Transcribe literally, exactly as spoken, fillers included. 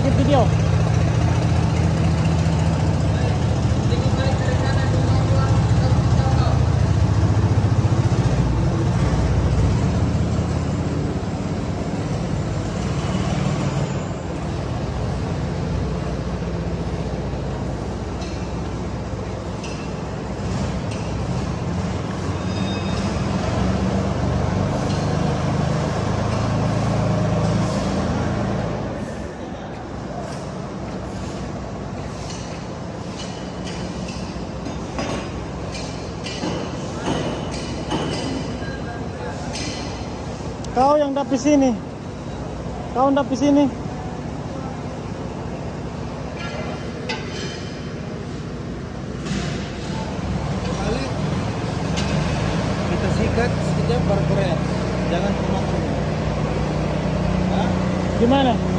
take a video. Kau yang dap di sini. Kau dap di sini. Balik. Kita sikat sekejap baru korea. Jangan kemana-mana. Gimana?